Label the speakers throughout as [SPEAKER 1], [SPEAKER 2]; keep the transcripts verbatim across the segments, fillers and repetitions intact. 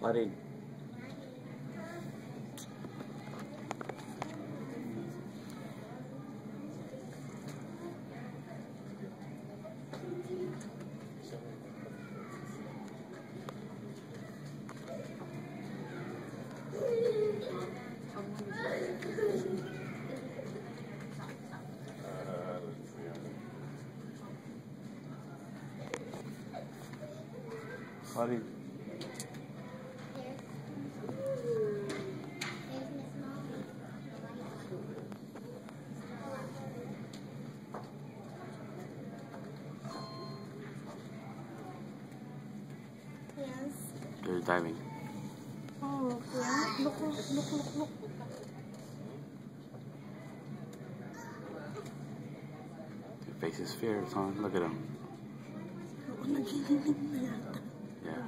[SPEAKER 1] Buddy. Buddy.
[SPEAKER 2] Yes.
[SPEAKER 1] You're diving.
[SPEAKER 2] Oh, yeah. Look, look, look, look, look.
[SPEAKER 1] Your face is fierce, huh? Look at him. Yeah.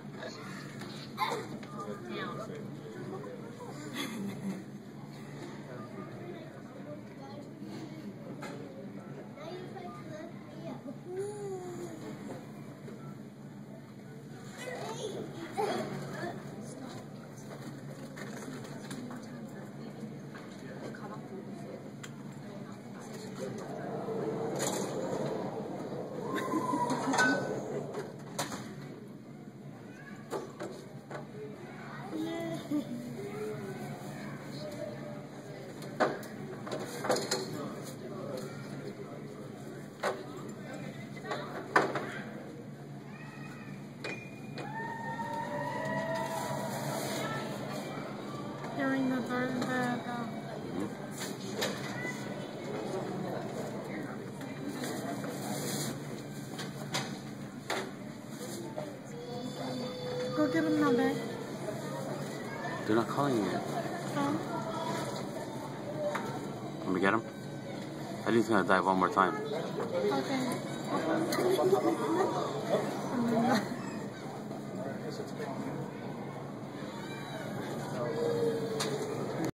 [SPEAKER 2] Hearing the bird, the, the Go get him now, babe.
[SPEAKER 1] They're not calling you yet.
[SPEAKER 2] Oh.
[SPEAKER 1] Let me get him. I think he's gonna dive one more time.
[SPEAKER 2] Okay.